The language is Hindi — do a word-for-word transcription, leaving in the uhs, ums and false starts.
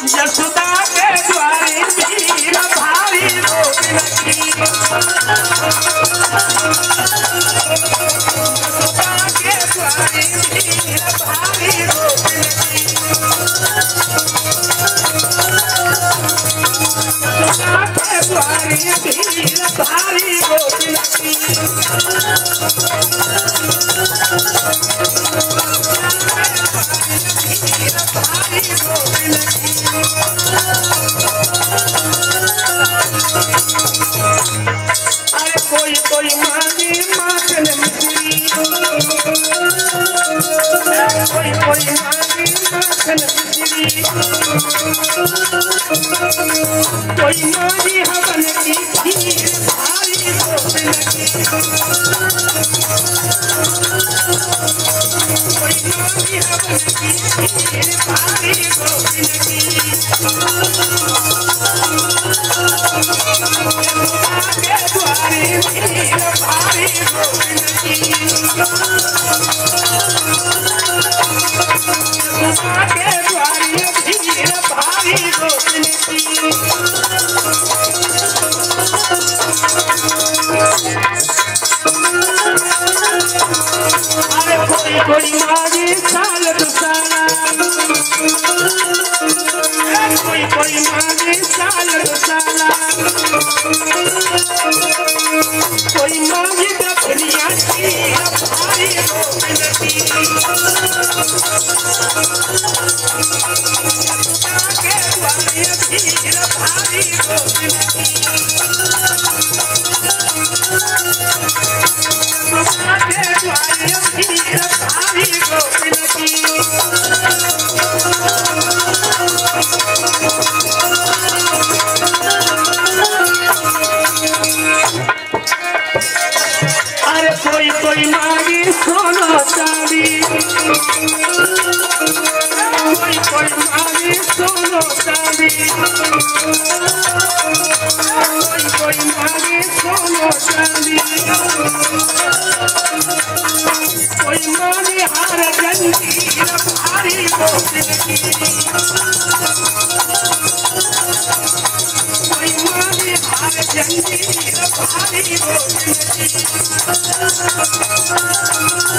यशोदा के द्वारे भीड़ भारी रोक लगी। यशोदा के द्वारे भीड़ भारी रोक लगी। यशोदा के द्वारे भीड़ भारी रोक लगी। अरे कोई कोई मांगे माखन मिश्री, कोई कोई मांगे माखन मिश्री, कोई मांगे हवन की खीर भारी रोक लगी। कोई मांगे हवन की खीर भारी रोक लगी। के द्वारे भीड़ भारी रोक लगी। के द्वारे भीड़ भारी रोक लगी। अरे कोई कोई मांगे साल दुसाला, कोई कोई मांगे साल दुसाला, कोई मांगे दफनिया खीर भारी रोक लगी। के द्वारे भीड़ भारी रोक लगी। के द्वारे भीड़ भारी रोक लगी। अरे कोई कोई मांगे सोना चांदी, कोई कोई मांगे सोना चांदी, कोई कोई मांगे सोना चांदी, कोई मांगे हार जंजीर भारी रोक लगी। कोई मांगे हार जंजीर भारी रोक लगी।